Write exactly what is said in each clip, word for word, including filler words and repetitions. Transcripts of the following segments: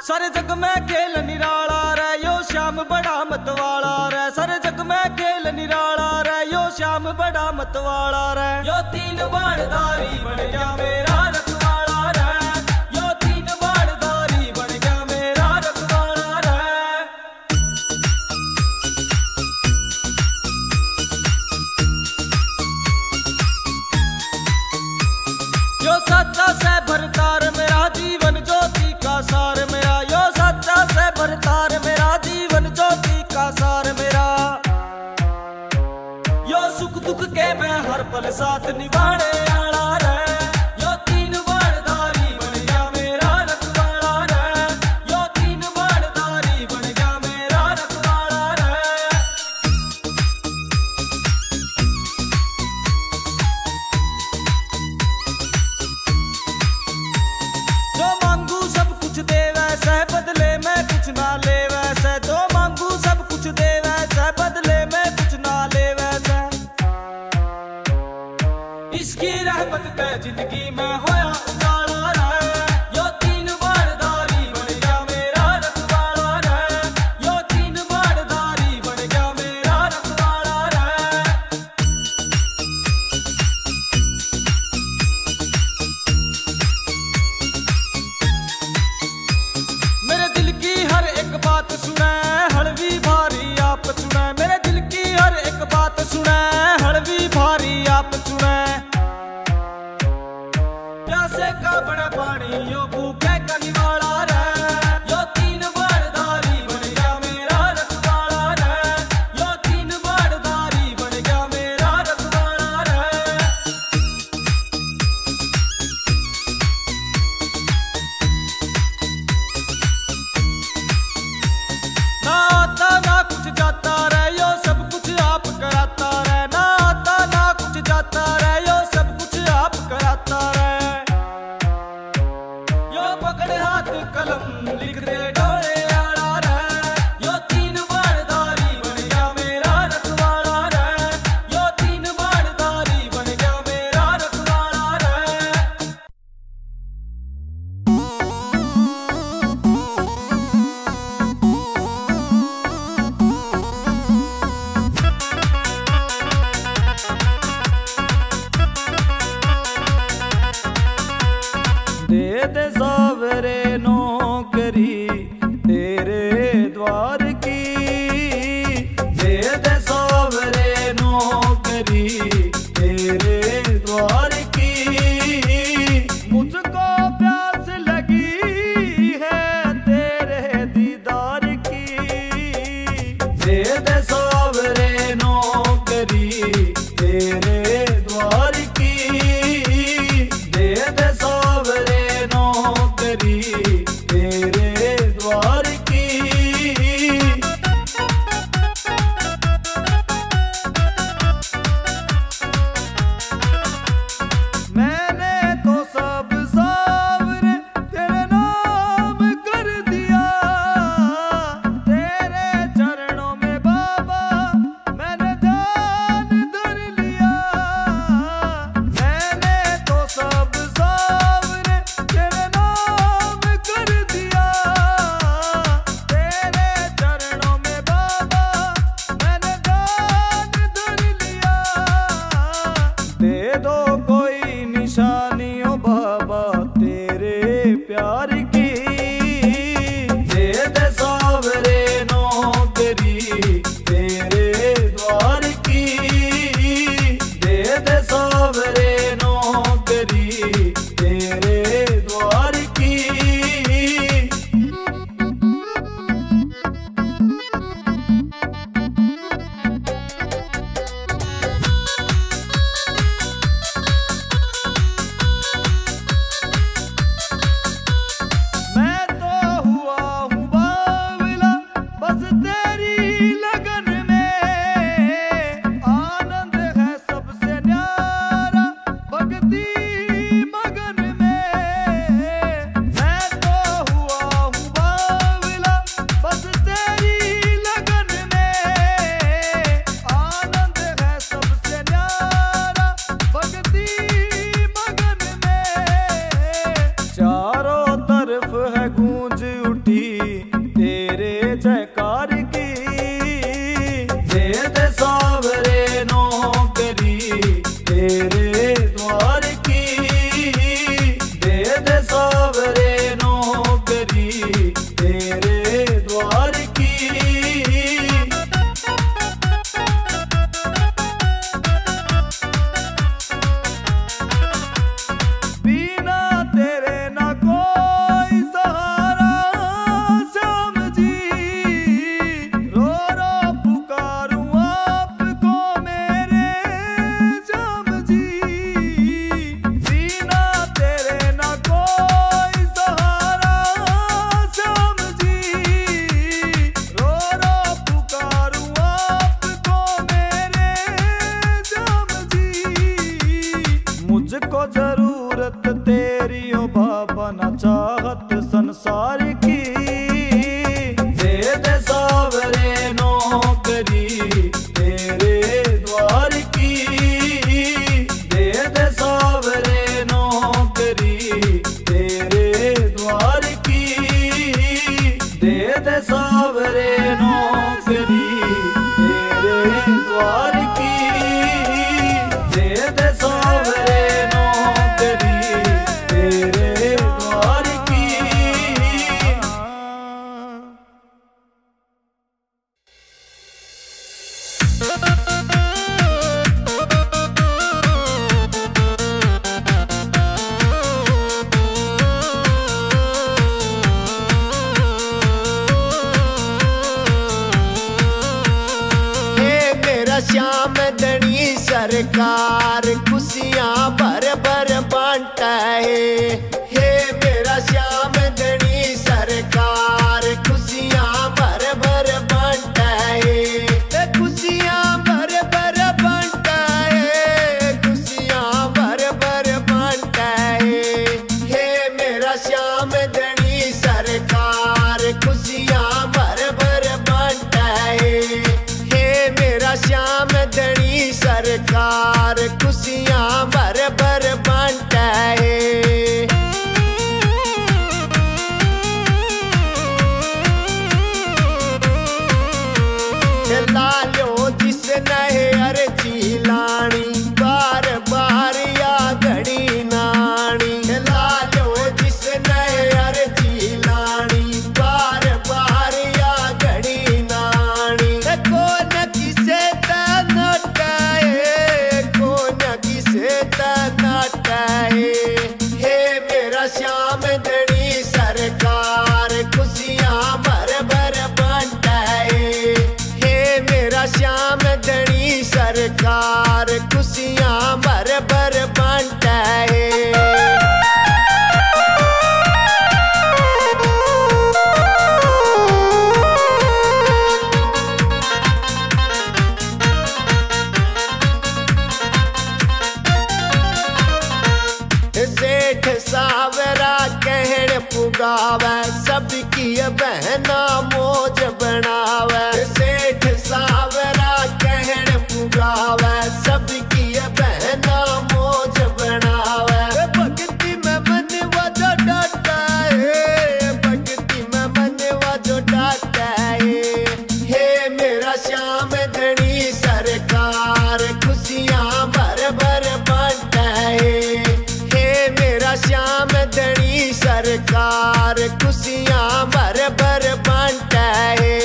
सारे जग में खेल निराला रे यो श्याम बड़ा मतवाला रे। सारे जग में खेल निराला रे यो श्याम बड़ा मतवाला रे। यो तीन बाणधारी बन गया मेरा रखवाला रे। यो तीन बाणधारी बन गया मेरा रखवाला रे। यो सच्चा से भरतार मेरा जीवन ज्योति का सार मेरा। यो सच्चा से भरतार मेरा जीवन ज्योति का सार मेरा। यो सुख दुख के मैं हर पल साथ निभाने आला रे। यो तीन बाणधारी बन गया मेरा रखवाला रे। यो तीन बाणधारी बन गया मेरा रखवाला रे। जो मांगू सब कुछ दे वैसे बदले में कुछ ना ले वैसे। जो मांगू सब कुछ दे वैसे बदले में कुछ ना ले वैसे। इसकी रहमत पे जिंदगी में होया उजाला रे। यो तीन बाणधारी बन गया मेरा रखवाला रे। यो तीन बाणधारी बन गया मेरा रखवाला रे। मेरे दिल की हर एक बात सुने हड़वी भारी आप सुने। मेरे दिल की हर एक बात सुने हड़वी भारी आप सुने। प्यासे का बड़ा पानी यो भूखे का निवाला रे। यो तीन बाणधारी बन गया मेरा रखवाला रे। यो तीन बाणधारी बन गया मेरा रखवाला रे। ना आता ना कुछ जाता रे यो सब कुछ आप कराता रे। ना आता ना कुछ जाता रे यो सब कुछ आप कराता रे। यो पकड़ हाथ कलम लिख दे डोले आला रे। यो तीन बाणधारी बन गया मेरा रखवाला रे। यो तीन बाणधारी बन गया मेरा रखवाला रे। दे दे सावरे नौकरी तेरे द्वार की। दे दे सावरे नौकरी तेरे द्वार की। मुझको प्यास लगी है तेरे दीदार की। दे दे सावरे नौकरी तेरे द्वार की। दे दे सावरे नौकरी तेरे द्वार की। मैंने तो सब सावरे तेरे नाम कर दिया। तेरे चरणों में बाबा मैंने ध्यान धर लिया। मैंने तो सब सावरे तेरे नाम कर दिया। तेरे चरणों में बाबा मैंने ध्यान धर लिया। दे दो कोई निशानियों बाबा तेरे प्यार की। दे दे सावरे नौकरी तेरे द्वार की। दे दे सावरे नौकरी तेरे द्वार की। जरूरत तेरी ओ बाबा ना चाहत संसार की। दे दे सावरे नौकरी तेरे द्वार की। दे दे सावरे नौकरी तेरे द्वार की। दे दे सावरे नौकरी तेरे द्वार की। दे दे सावरे नौकरी तेरे द्वार की। श्याम धनी सरकार खुशियाँ भर भर बांटा है। हे मेरा श्याम धनी सरकार खुशियाँ भर भर बांटा है। खुशियाँ भर भर बांटा है। खुशियाँ भर भर बांटा है। हे मेरा श्याम धनी सरकार खुशियाँ भर भर बांटा है। मेरा श्याम धनी सरकार खुशियाँ भर भर बांटा है। लालो जिस नहे अर्जी लानी बार बार या घड़ी नानी। लालो जिस नहे अर्जी लानी बार बार या घड़ी नानी। कौन किसे तनाटाए कौन किसे तनाटाए। हे मेरा श्याम धनी सरकार खुशियाँ भर भर बांटा है। हे मेरा श्याम धनी सरकार खुशियाँ भर भर बांटा है। सेठ सावरा कहण पुगावे सबकी बहना मौज बनावे। सेठ सावरा कहण पुगावे सबकी बहना मौज बनावे। भक्ति में मन जो डाटा है। भक्ति में मन जो डाटा है। हे मेरा श्याम धनी सरकार खुशियाँ भर भर बांटा है। मेरा श्याम धनी सरकार खुशियाँ भर भर बांटा है।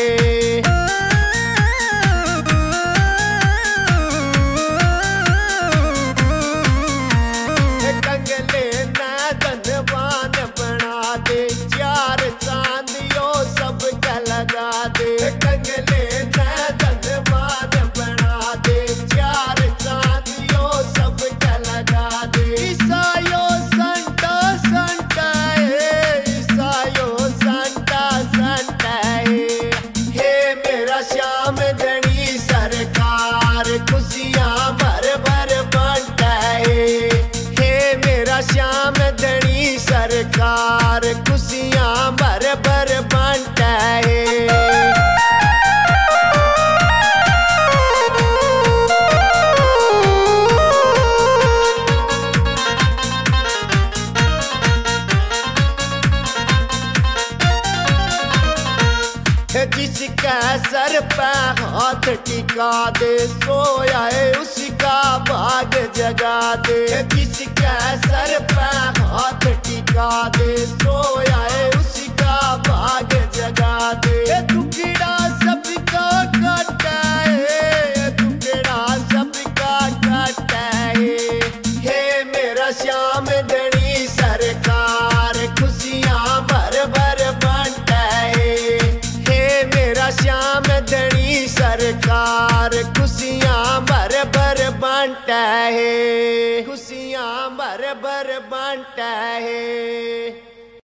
कंगले ना धनवान बना दे चार चांदियों सबका लगा दे। कंगले ना धनवान बना दे चार चांदियों सबका लगा दे। ईसाइयों संता संता है। ईसाइयों संता संता है। हे मेरा श्याम धनी सरकार खुशियाँ भर भर बांटा है। हे मेरा श्याम धनी सरकार खुशियाँ भर भर बांटा है। जिसका सर पे हाथ टिका दे सोया है उसका भाग जगा दे। जिसका सर पे हाथ टिका दे सोया है उसका भाग जगा दे। टुकड़ा सबका काटा है। टुकड़ा सबका काटा है। हे मेरा श्याम धनी सरकार खुशियाँ भर भर बांटा है। मेरा श्याम धनी सरकार खुशियाँ भर भर बांटा है। खुशियाँ भर भर बांटा है।